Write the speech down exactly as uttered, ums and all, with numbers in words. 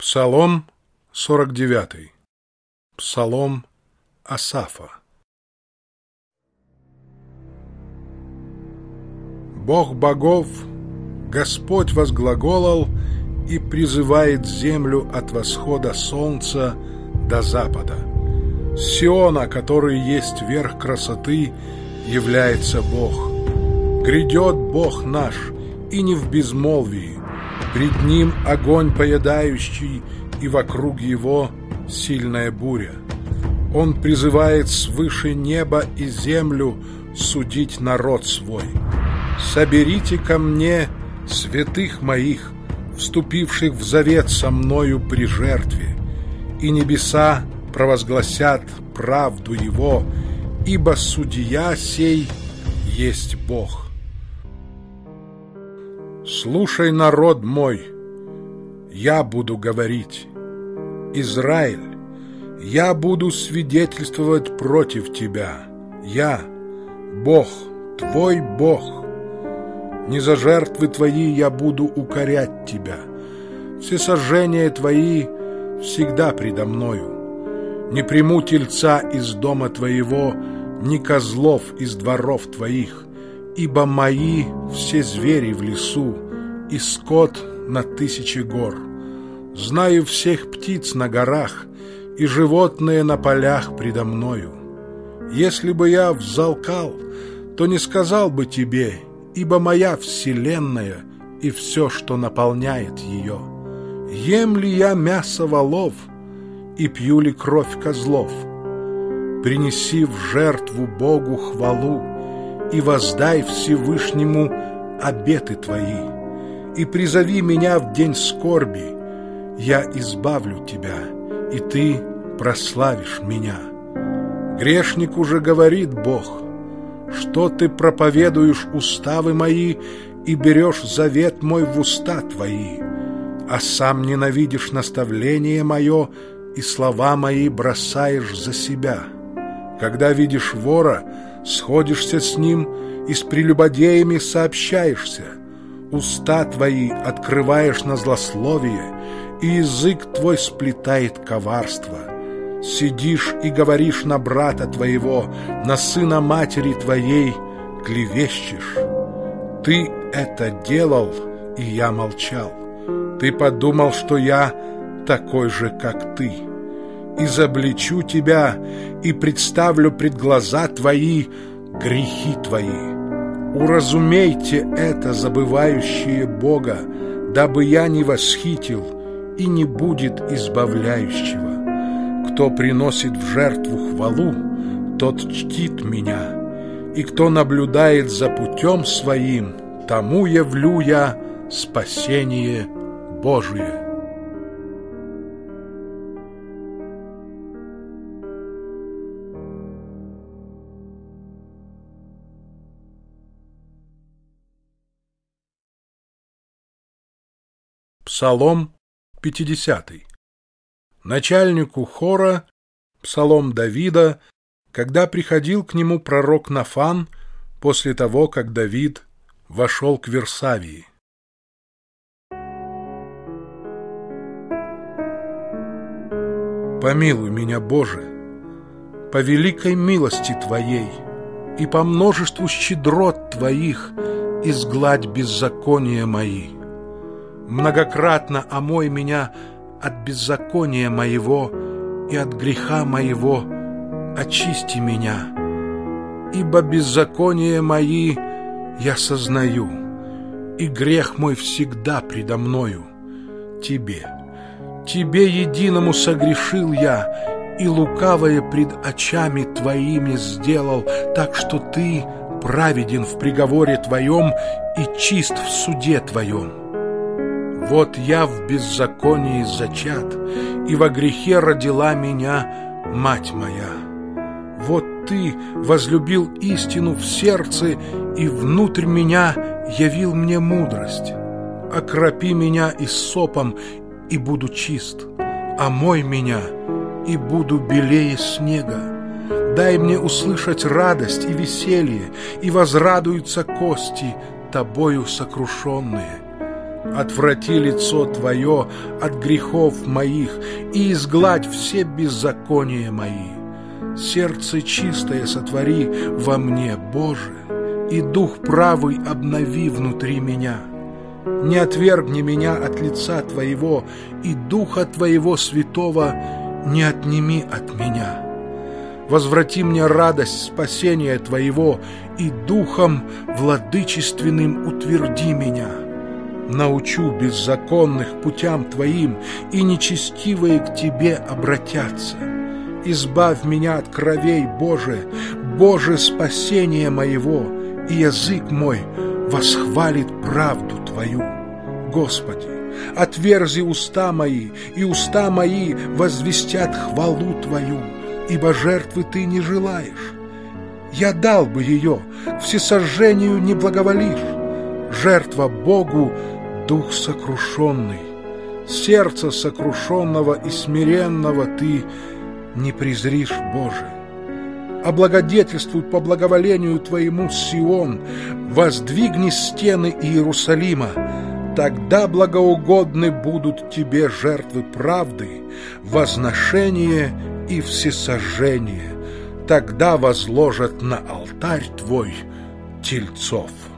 Псалом сорок девятый. Псалом Асафа. Бог богов, Господь возглаголал и призывает землю от восхода солнца до запада. С Сиона, который есть верх красоты, является Бог. Грядет Бог наш, и не в безмолвии. Пред Ним огонь поедающий, и вокруг Его сильная буря. Он призывает свыше неба и землю судить народ свой. «Соберите ко мне святых моих, вступивших в завет со мною при жертве, и небеса провозгласят правду Его, ибо судья сей есть Бог». «Слушай, народ мой, я буду говорить. Израиль, я буду свидетельствовать против тебя. Я, Бог, твой Бог. Не за жертвы твои я буду укорять тебя. Всесожжения твои всегда предо мною. Не приму тельца из дома твоего, ни козлов из дворов твоих, ибо мои все звери в лесу, и скот на тысячи гор. Знаю всех птиц на горах, и животные на полях предо мною. Если бы я взалкал, то не сказал бы тебе, ибо моя вселенная и все, что наполняет ее. Ем ли я мясо волов и пью ли кровь козлов? Принеси в жертву Богу хвалу и воздай Всевышнему обеты твои, и призови меня в день скорби, я избавлю тебя, и ты прославишь меня. Грешнику же говорит Бог: что ты проповедуешь уставы мои и берешь завет мой в уста твои, а сам ненавидишь наставление мое и слова мои бросаешь за себя. Когда видишь вора, сходишься с ним и с прелюбодеями сообщаешься. Уста твои открываешь на злословие, и язык твой сплетает коварство. Сидишь и говоришь на брата твоего, на сына матери твоей клевещешь. Ты это делал, и я молчал. Ты подумал, что я такой же, как ты. Изобличу тебя и представлю пред глаза твои грехи твои. Уразумейте это, забывающие Бога, дабы я не восхитил, и не будет избавляющего. Кто приносит в жертву хвалу, тот чтит меня, и кто наблюдает за путем своим, тому явлю я спасение Божие. Псалом пятидесятый. Начальнику хора, псалом Давида, когда приходил к нему пророк Нафан после того, как Давид вошел к Версавии. Помилуй меня, Боже, по великой милости Твоей и по множеству щедрот Твоих изгладь беззакония мои. Многократно омой меня от беззакония моего и от греха моего очисти меня, ибо беззаконие мои я сознаю, и грех мой всегда предо мною. Тебе, Тебе единому согрешил я, и лукавое пред очами Твоими сделал, так что Ты праведен в приговоре Твоем и чист в суде Твоем. Вот я в беззаконии зачат, и во грехе родила меня мать моя. Вот Ты возлюбил истину в сердце, и внутрь меня явил мне мудрость. Окропи меня иссопом, и буду чист, омой меня, и буду белее снега. Дай мне услышать радость и веселье, и возрадуются кости, Тобою сокрушенные. Отврати лицо Твое от грехов моих и изгладь все беззакония мои. Сердце чистое сотвори во мне, Боже, и дух правый обнови внутри меня. Не отвергни меня от лица Твоего, и Духа Твоего Святого не отними от меня. Возврати мне радость спасения Твоего, и Духом владычественным утверди меня. Научу беззаконных путям Твоим, и нечестивые к Тебе обратятся. Избавь меня от кровей, Боже, Боже, спасение моего, и язык мой восхвалит правду Твою. Господи, отверзи уста мои, и уста мои возвестят хвалу Твою, ибо жертвы Ты не желаешь. Я дал бы ее, к всесожжению не благоволишь. Жертва Богу — дух сокрушенный. Сердце сокрушенного и смиренного Ты не презришь, Боже. Облагодетельствуй по благоволению Твоему Сион, воздвигни стены Иерусалима. Тогда благоугодны будут Тебе жертвы правды, возношение и всесожжение. Тогда возложат на алтарь Твой тельцов.